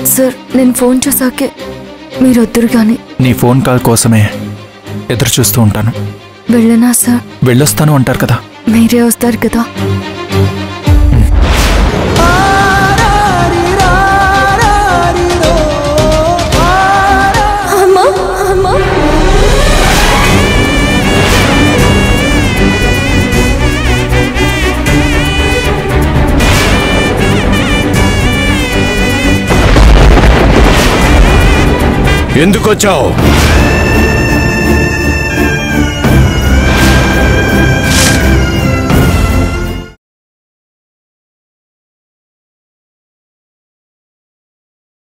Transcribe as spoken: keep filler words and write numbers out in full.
Sir నేను phone చేశాకే మీరు వద్దురు కానీ నీ ఫోన్ కాల్ కోసమే ఎదురు చూస్తూ ఉంటాను. వెళ్ళనా సార్? వెళ్ళొస్తాను అంటారు కదా, మీరే వస్తారు కదా. ఎందుకు వచ్చావు?